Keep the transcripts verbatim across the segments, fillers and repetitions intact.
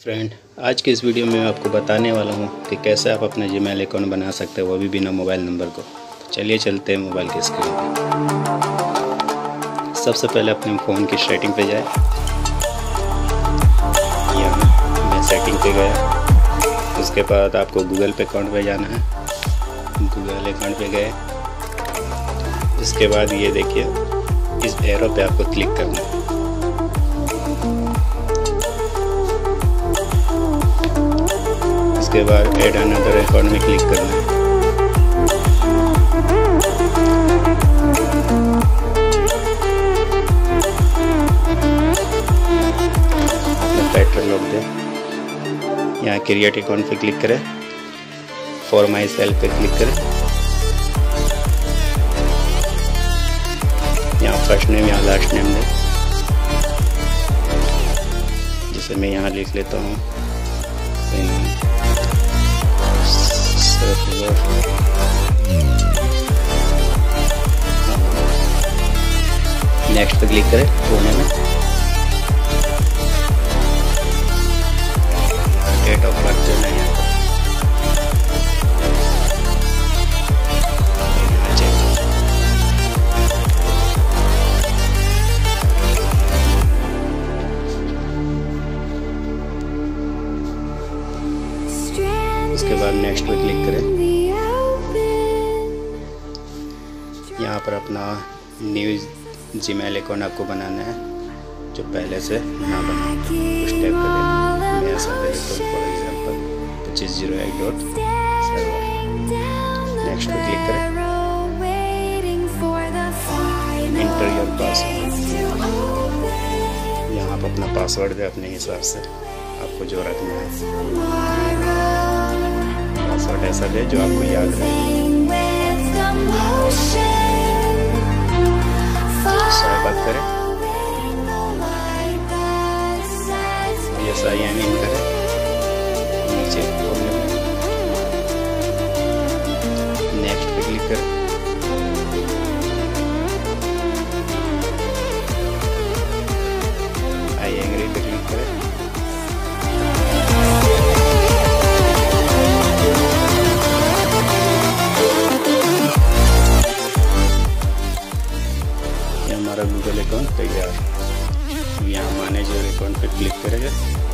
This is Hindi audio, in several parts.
फ्रेंड, आज के इस वीडियो में मैं आपको बताने वाला हूं कि कैसे आप अपना जीमेल अकाउंट बना सकते हैं, वो भी बिना मोबाइल नंबर को। तो चलिए चलते हैं मोबाइल की स्क्रीन पे। सबसे पहले अपने फ़ोन की सेटिंग पे जाए। यहाँ मैं सेटिंग पे गया। उसके बाद आपको गूगल पे अकाउंट पे जाना है। गूगल अकाउंट पे गए। उसके बाद ये देखिए, इस एरो पे आपको क्लिक करना है। उसके बाद ऐड अनदर अकाउंट में क्लिक करना है। अपना पैटर्न लॉक दे। यहाँ क्रिएट अकाउंट पे क्लिक करें। फॉर माई सेल्फ पे क्लिक करें। यहाँ फर्स्ट नेम, यहाँ लास्ट नेम दे। जैसे मैं यहाँ लिख लेता हूँ नेक्स्ट पे क्लिक करें। कोने में डेट ऑफ बर्थ देना है। उसके बाद नेक्स्ट पे क्लिक करें। यहाँ पर अपना न्यू जीमेल अकाउंट आपको बनाना है, जो पहले से ना बना। उस टाइप का मैं ऐसा दे देता हूँ, फॉर एग्जाम्पल पच्चीस जीरो एक डॉट सर्वर। नेक्स्ट पे क्लिक करें। Enter your password. यहाँ आप अपना पासवर्ड दे अपने हिसाब से, आपको जो रखना है। पासवर्ड ऐसा दे जो आपको याद रहे। स्वाइप अप करें। ये साइन इन करें। नीचे नेक्स्ट पे क्लिक करें। आई एग्री पे क्लिक करें। हमारा गूगल अकाउंट तैयार। यहाँ मैनेज योर अकाउंट पे क्लिक करेंगे।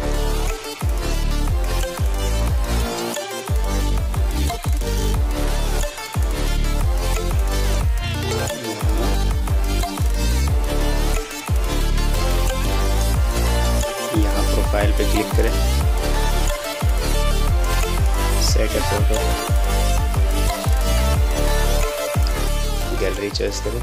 यहाँ प्रोफाइल पे क्लिक करें। Set a photo, gallery choice करें।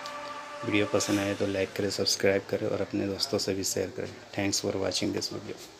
वीडियो पसंद आए तो लाइक करें, सब्सक्राइब करें और अपने दोस्तों से भी शेयर करें। Thanks for watching this video.